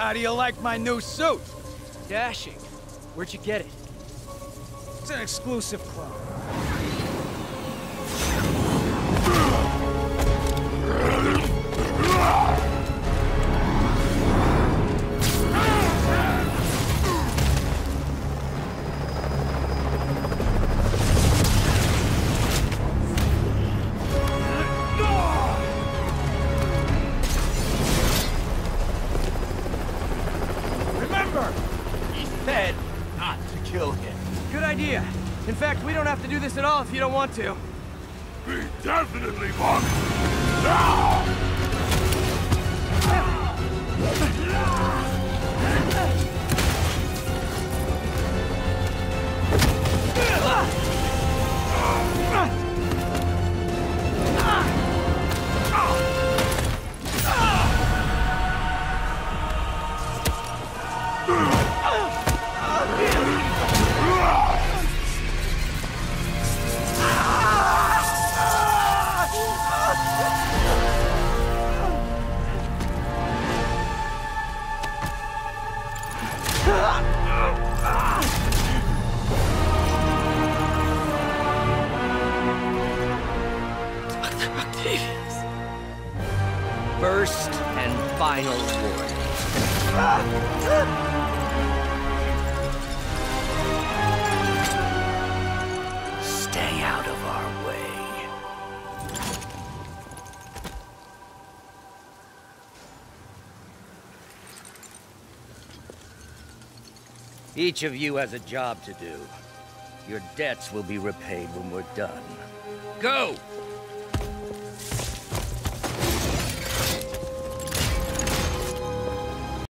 How do you like my new suit? Dashing. Where'd you get it? It's an exclusive clone. Good idea. In fact, we don't have to do this at all if you don't want to. We definitely want now! First and final warning. Stay out of our way. Each of you has a job to do. Your debts will be repaid when we're done. Go!